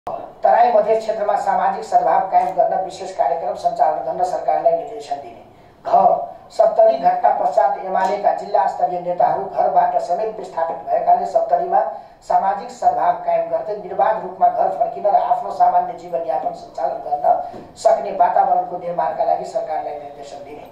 तराई मध्य क्षेत्रमा सामाजिक सद्भाव कायम गर्न विशेष कार्यक्रम सञ्चालन गर्न सरकारलाई निर्देशन दिने। सप्तरी घटना पश्चात एमालेका जिल्ला स्तरीय नेताहरू घरबाट समेत विस्थापित भएकाले सप्तरीमा सामाजिक सद्भाव कायम गर्दै निर्बाध रूपमा घर फर्किन र आफ्नो सामान्य जीवनयापन सञ्चालन गर्न सक्ने वातावरणको निर्माणका लागि सरकारलाई निर्देशन दिने।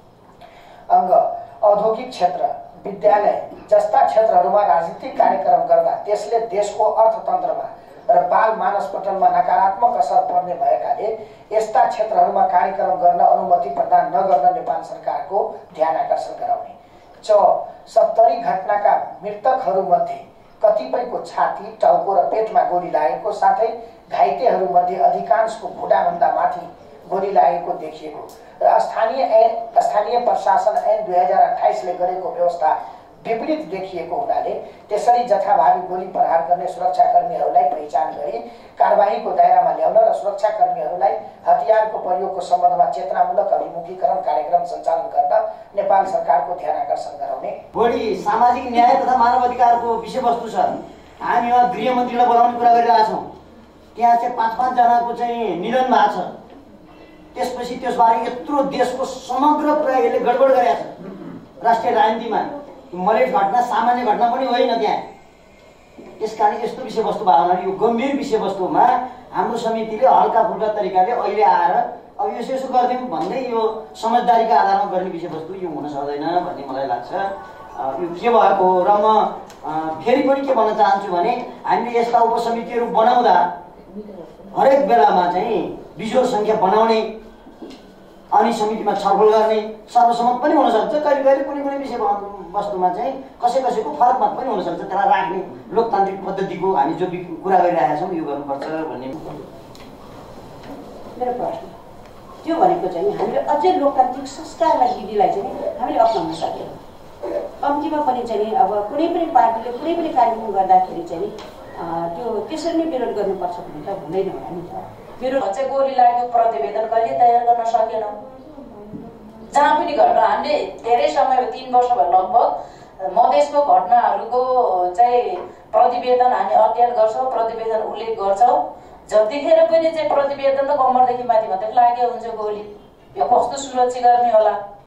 औद्योगिक क्षेत्र, विद्यालय जस्ता क्षेत्रहरूमा राजनीतिक कार्यक्रम गर्दा त्यसले देशको अर्थतन्त्रमा र बाल मानसपटलमा नकारात्मक असर पर्ने भएकाले यस्ता क्षेत्रहरूमा कार्यक्रम गर्न अनुमति प्रदान नगर्न नेपाल सरकारको ध्यान आकर्षण गराउने। सप्तरी घटनाका मृतकहरूमध्ये कतिपयको छाती, टाउको र पेटमा गोली लागेको साथै घाइतेहरूमध्ये अधिकांशको घुँडाभन्दा माथि गोली लागेको देखिएको र स्थानीय प्रशासन ऐन 2028 ले गरेको व्यवस्था विपरीत देखिएको हुनाले त्यसरी जथाभावी गोली प्रहार गर्ने सुरक्षाकर्मीहरूलाई पहिचान गरी कारबाहीको दायरामा ल्याउन र सुरक्षाकर्मीहरूलाई हतियारको प्रयोगको सम्बन्धमा चेतनामूलक अभिमुखीकरण कार्यक्रम सञ्चालन गर्न नेपाल सरकारको ध्यान आकर्षण गराउने। बढी सामाजिक न्याय तथा मानव अधिकारको विषयवस्तु छ। हामी यहाँ गृहमन्त्रीलाई बोलाउने कुरा गरिरहेका छौँ। त्यहाँ चाहिँ 5-5 जनाको चाहिँ निधन भएको छ। त्यसपछि त्यसबारे यत्रो देशको समग्र कुरा यसले गडबड गरेको छ। राष्ट्रिय राजनीतिमा मलेट घटना सामान्य घटना पनि होइन त्यहाँ। त्यसकारण यस्तो विषयवस्तु भएको हुनाले यो गम्भीर विषयवस्तुमा हाम्रो समितिले हल्का फुल्का तरिकाले अहिले आएर अब यसो गरिदिउँ भन्दै यो समझदारीका आधारमा गर्ने विषयवस्तु यो हुन सक्दैन भन्ने मलाई लाग्छ। यो के भएको र म फेरि पनि के भन्न चाहन्छु भने हामीले यस्ता उपसमितिहरू बनाउँदा हरेक बेलामा चाहिँ बिजोड सङ्ख्या बनाउने अनि समितिमा छलफल गर्ने सर्वसम्मत पनि हुन सक्छ। कहिले कहिले कुनै विषय वस्तुमा चाहिँ कसैको फरक मत पनि हुन सक्छ। त्यसलाई राख्ने लोकतान्त्रिक पद्धतिको हामी जो कुरा गरिरहेका छौँ यो गर्नुपर्छ भन्ने मेरो प्रश्न त्यो भनेको चाहिँ हामीले अझै लोकतान्त्रिक संस्कारलाई विधिलाई चाहिँ हामीले अप्नाउन सक्यौँ। कम्तीमा पनि चाहिँ अब कुनै पनि पार्टीले कुनै पनि कार्यक्रम गर्दाखेरि चाहिँ त्यो त्यसरी नै विरोध गर्नुपर्छ भने त हुँदैन होला नि त। विरोध चाहिँ गोली लागेको प्रतिवेदन कहिले तयार गर्न सकेनौँ। जहाँ पनि घटना हामीले धेरै समय 3 वर्ष भयो लगभग मधेसको घटनाहरूको चाहिँ प्रतिवेदन हामी अध्ययन गर्छौँ, प्रतिवेदन उल्लेख गर्छौँ। जतिखेर पनि चाहिँ प्रतिवेदन त कम्मरदेखि माथि मात्रै लागेको हुन्छ गोली। यो कस्तो सुरक्षा गर्ने होला।